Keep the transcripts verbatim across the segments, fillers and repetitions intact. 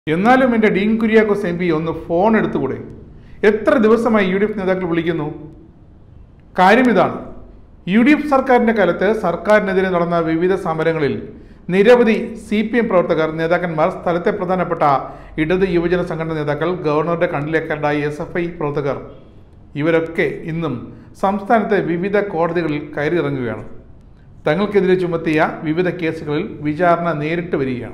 എന്നാലും എൻ്റെ Dean Kuriakose M P ഒന്ന് ഫോൺ എടുത്തുകൂടെ? എത്ര ദിവസമായി യു ഡി എഫ് നേതാക്കൾ വിളിക്കുന്നു? കാര്യം ഇതാണ്, യു ഡി എഫ് സർക്കാരിൻ്റെ കാലത്ത് സർക്കാരിനെതിരെ നടന്ന വിവിധ സമരങ്ങളിൽ നിരവധി സി പി എം പ്രവർത്തകർ, നേതാക്കന്മാർ, സ്ഥലത്തെ പ്രധാനപ്പെട്ട ഇടത് യുവജന സംഘടന നേതാക്കൾ, ഗവർണറുടെ കണ്ണിലേക്കണ്ടായ എസ് എഫ് ഐ പ്രവർത്തകർ, ഇവരൊക്കെ ഇന്നും സംസ്ഥാനത്തെ വിവിധ കോടതികളിൽ കയറിയിറങ്ങുകയാണ്. തങ്ങൾക്കെതിരെ ചുമത്തിയ വിവിധ കേസുകളിൽ വിചാരണ നേരിട്ട് വരികയാണ്.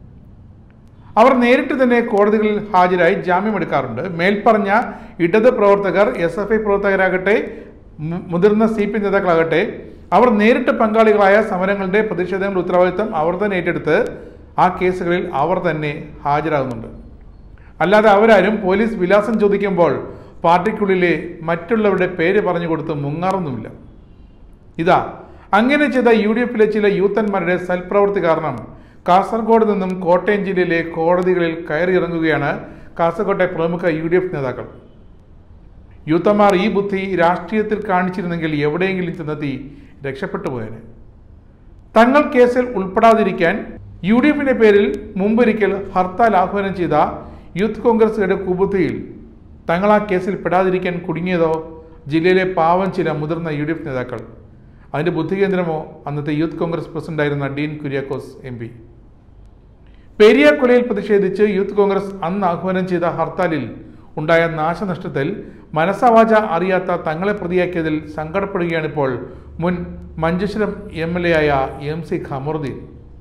അവർ നേരിട്ട് തന്നെ കോടതികളിൽ ഹാജരായി ജാമ്യമെടുക്കാറുണ്ട്. മേൽപ്പറഞ്ഞ ഇടത് പ്രവർത്തകർ, എസ് എഫ് ഐ പ്രവർത്തകരാകട്ടെ, മുതിർന്ന സി പി നേതാക്കളാകട്ടെ, അവർ നേരിട്ട് പങ്കാളികളായ സമരങ്ങളുടെ പ്രതിഷേധങ്ങളുടെ ഉത്തരവാദിത്തം അവർ തന്നെ ഏറ്റെടുത്ത് ആ കേസുകളിൽ അവർ തന്നെ ഹാജരാകുന്നുണ്ട്. അല്ലാതെ അവരാരും പോലീസ് വിലാസം ചോദിക്കുമ്പോൾ പാർട്ടിക്കുള്ളിലെ മറ്റുള്ളവരുടെ പേര് പറഞ്ഞു കൊടുത്ത് മുങ്ങാറൊന്നുമില്ല. ഇതാ അങ്ങനെ ചെയ്ത യു ഡി എഫിലെ ചില യൂത്തന്മാരുടെ സൽപ്രവൃത്തി കാരണം കാസർഗോഡ് നിന്നും കോട്ടയം ജില്ലയിലെ കോടതികളിൽ കയറിയിറങ്ങുകയാണ് കാസർഗോട്ടെ പ്രമുഖ യു ഡി എഫ് നേതാക്കൾ. യൂത്തന്മാർ ഈ ബുദ്ധി രാഷ്ട്രീയത്തിൽ കാണിച്ചിരുന്നെങ്കിൽ എവിടെയെങ്കിലും ചെന്നെത്തി രക്ഷപ്പെട്ടു പോയേനെ. തങ്ങൾ കേസിൽ ഉൾപ്പെടാതിരിക്കാൻ യു ഡി എഫിന്റെ പേരിൽ മുമ്പൊരിക്കൽ ഹർത്താൽ ആഹ്വാനം ചെയ്ത യൂത്ത് കോൺഗ്രസുകാരുടെ കുബുദ്ധിയിൽ തങ്ങൾ ആ കേസിൽ പെടാതിരിക്കാൻ കുടുങ്ങിയതോ ജില്ലയിലെ പാവം ചില മുതിർന്ന യു ഡി എഫ് നേതാക്കൾ. അതിൻ്റെ ബുദ്ധികേന്ദ്രമോ അന്നത്തെ യൂത്ത് കോൺഗ്രസ് പ്രസിഡന്റായിരുന്ന ഡീൻ കുര്യാക്കോസ് എം പി. പെരിയാർ കൊലയിൽ പ്രതിഷേധിച്ച് യൂത്ത് കോൺഗ്രസ് അന്ന് ആഹ്വാനം ചെയ്ത ഹർത്താലിൽ ഉണ്ടായ നാശനഷ്ടത്തിൽ മനസാവാച അറിയാത്ത തങ്ങളെ പ്രതിയാക്കിയതിൽ സങ്കടപ്പെടുകയാണിപ്പോൾ മുൻ മഞ്ചേശ്വരം എം എൽ എ ആയ എം സി ഖമറുദ്ദീൻ.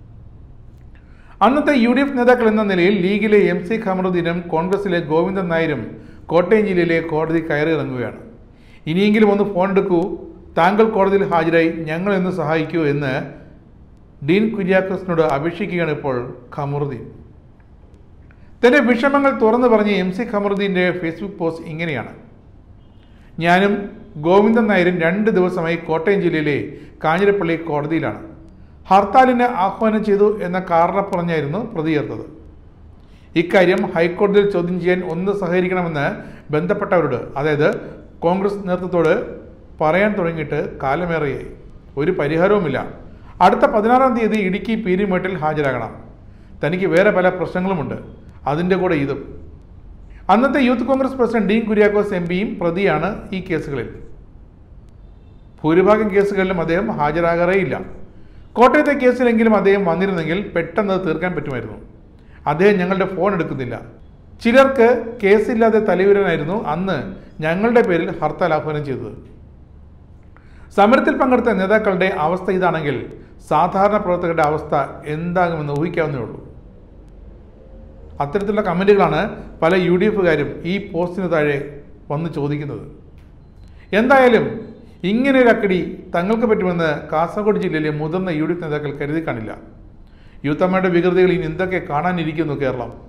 അന്നത്തെ യു ഡി എഫ് നേതാക്കൾ എന്ന നിലയിൽ ലീഗിലെ എം സി ഖമറുദ്ദീനും കോൺഗ്രസിലെ ഗോവിന്ദൻ നായരും കോട്ടയം ജില്ലയിലെ കോടതി കയറിയിറങ്ങുകയാണ്. ഇനിയെങ്കിലും ഒന്ന് ഫോൺ എടുക്കൂ, താങ്കൾ കോടതിയിൽ ഹാജരായി ഞങ്ങൾ എന്ന് സഹായിക്കൂ എന്ന് ഡീൻ കുര്യാക്കോസിനോട് അപേക്ഷിക്കുകയാണ് ഇപ്പോൾ ഖമറുദ്ദീൻ. തന്റെ വിഷമങ്ങൾ തുറന്നു പറഞ്ഞ എം സി ഖമറുദ്ദീൻ്റെ ഫേസ്ബുക്ക് പോസ്റ്റ് ഇങ്ങനെയാണ്: ഞാനും ഗോവിന്ദൻ നായരും രണ്ട് ദിവസമായി കോട്ടയം ജില്ലയിലെ കാഞ്ഞിരപ്പള്ളി കോടതിയിലാണ്. ഹർത്താലിന് ആഹ്വാനം ചെയ്തു എന്ന കാരണം പറഞ്ഞായിരുന്നു പ്രതി ചേർത്തത്. ഇക്കാര്യം ഹൈക്കോടതിയിൽ ചോദ്യം ചെയ്യാൻ ഒന്ന് സഹകരിക്കണമെന്ന് ബന്ധപ്പെട്ടവരോട്, അതായത് കോൺഗ്രസ് നേതൃത്വത്തോട് പറയാൻ തുടങ്ങിയിട്ട് കാലമേറെയായി. ഒരു പരിഹാരവുമില്ല. അടുത്ത പതിനാറാം തീയതി ഇടുക്കി പീരുമേട്ടിൽ ഹാജരാകണം. തനിക്ക് വേറെ പല പ്രശ്നങ്ങളുമുണ്ട്, അതിൻ്റെ കൂടെ ഇതും. അന്നത്തെ youth Congress president Dean Kuriakose M പിയും പ്രതിയാണ് ഈ കേസുകളിൽ. ഭൂരിഭാഗം കേസുകളിലും അദ്ദേഹം ഹാജരാകാറേയില്ല. കോട്ടയത്തെ കേസിലെങ്കിലും അദ്ദേഹം വന്നിരുന്നെങ്കിൽ പെട്ടെന്ന് തീർക്കാൻ പറ്റുമായിരുന്നു. അദ്ദേഹം ഞങ്ങളുടെ ഫോൺ എടുക്കുന്നില്ല. ചിലർക്ക് കേസില്ലാതെ തലയൂരാനായിരുന്നു അന്ന് ഞങ്ങളുടെ പേരിൽ ഹർത്താൽ ആഹ്വാനം ചെയ്തത്. സമരത്തിൽ പങ്കെടുത്ത നേതാക്കളുടെ അവസ്ഥ ഇതാണെങ്കിൽ സാധാരണ പ്രവർത്തകരുടെ അവസ്ഥ എന്താകുമെന്ന് ഊഹിക്കാവുന്നേ ഉള്ളൂ. അത്തരത്തിലുള്ള കമൻറ്റുകളാണ് പല യു ഡി എഫുകാരും ഈ പോസ്റ്റിന് താഴെ വന്ന് ചോദിക്കുന്നത്. എന്തായാലും ഇങ്ങനെ ഒരു അക്കടി തങ്ങൾക്ക് പറ്റുമെന്ന് കാസർഗോഡ് ജില്ലയിലെ മുതിർന്ന യു ഡി എഫ് നേതാക്കൾ കരുതി കാണില്ല. യൂത്തമ്മയുടെ വികൃതികൾ ഇനി എന്തൊക്കെ കാണാനിരിക്കുന്നു കേരളം.